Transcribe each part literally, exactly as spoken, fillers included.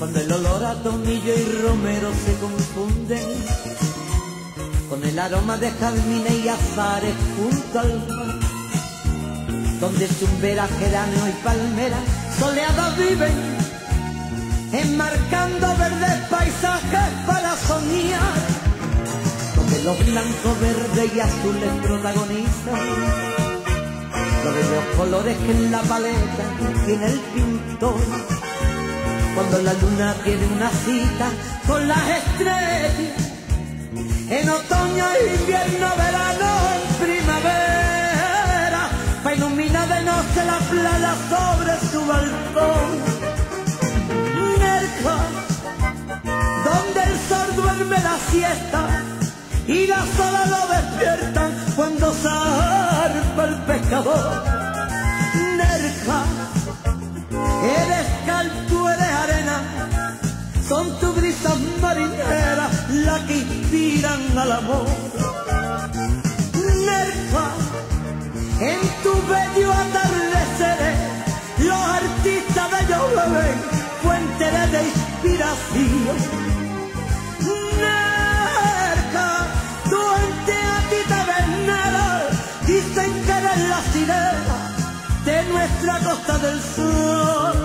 Cuando el olor a tomillo y romero se confunden con el aroma de jazmines y azares junto al mar, donde chumbera, geranio y palmera soleadas viven, enmarcando verdes paisajes para soñar, donde los blancos, verdes y azules protagonizan los bellos colores que en la paleta tiene el pintor, cuando la luna tiene una cita con las estrellas, en otoño, invierno, verano, en primavera, pa' iluminar de noche la playa sobre su balcón. Nerja, donde el sol duerme la siesta y las olas lo despiertan cuando zarpa el pescador. Nerja, eres cal, tú eres arena, son tus brisas marineras las que inspiran al amor. Nerja, en tu bello atardecer los artistas bellos beben fuentes de inspiración. Nerja, tu ente a ti te venera, dicen que eres la sirena de nuestra Costa del Sol.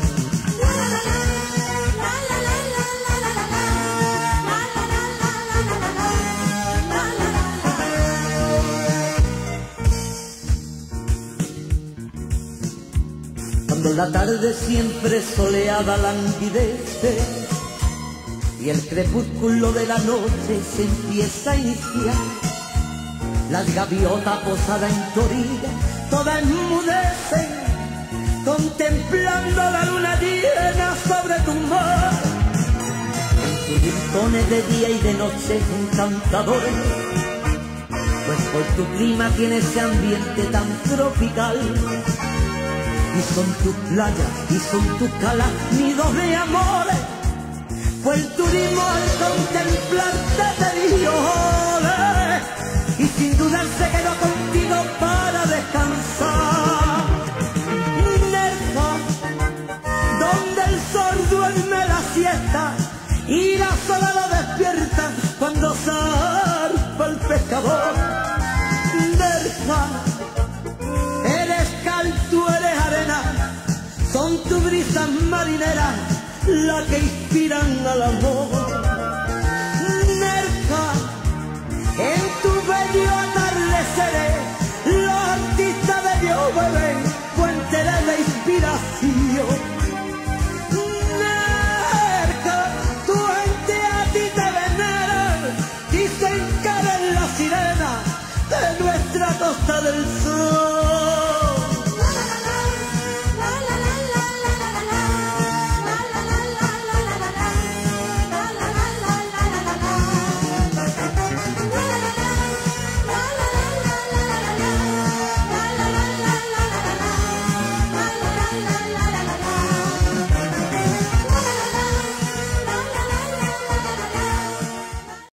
Cuando la tarde siempre soleada languidece y el crepúsculo de la noche se empieza a iniciar, las gaviotas posadas en tu orilla todas enmudecen, contemplando la luna llena sobre tu mar. En tus rincones de día y de noche encantadores, pues por tu clima tiene ese ambiente tan tropical. Y son tus playas, y son tus calas, nidos de amores, pues el turismo al contemplarte te dio ole, y sin duda él se quedó contigo para descansar. Nerja, donde el sol duerme la siesta y las olas lo despiertan cuando zarpa el pescador. Nerja, eres cal, tú eres arena, son tus brisas marineras las que inspiran al amor. Nerja, en tu bello atardecer los artistas de Dios beben fuentes de inspiración.